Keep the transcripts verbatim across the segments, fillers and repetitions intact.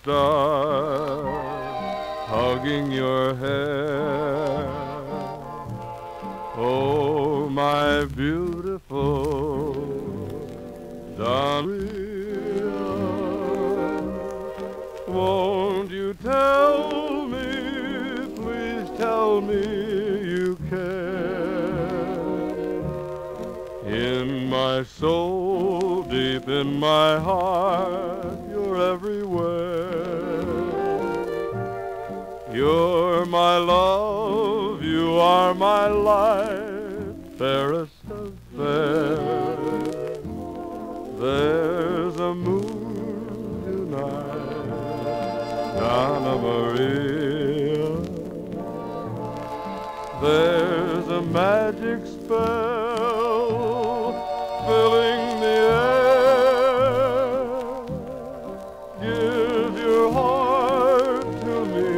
start hugging your hair. Oh, my beautiful Donna, won't you tell me, please tell me you care? In my soul, deep in my heart, you're everywhere. You're my love, you are my life, fairest of fair. There's a moon tonight, Donna Maria. There's a magic spell filling the air. Give your heart to me,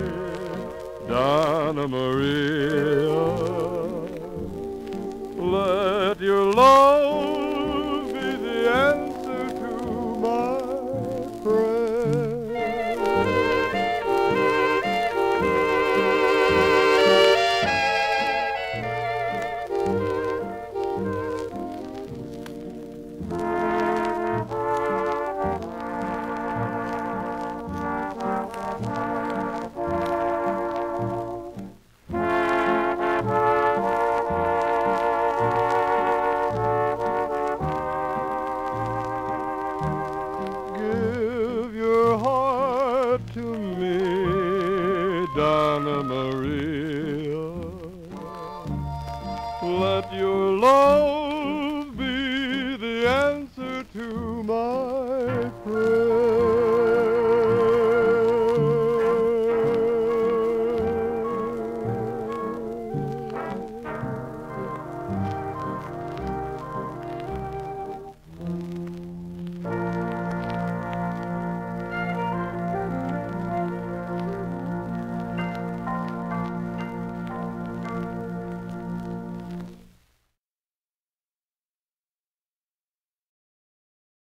Donna Maria. Let your love be the answer to my prayer. To me, Donna Maria, let your love be the answer to